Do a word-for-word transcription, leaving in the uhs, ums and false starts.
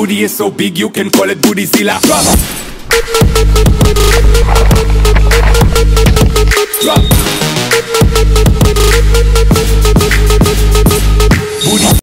booty is so big you can call it Bootyzilla. Drop.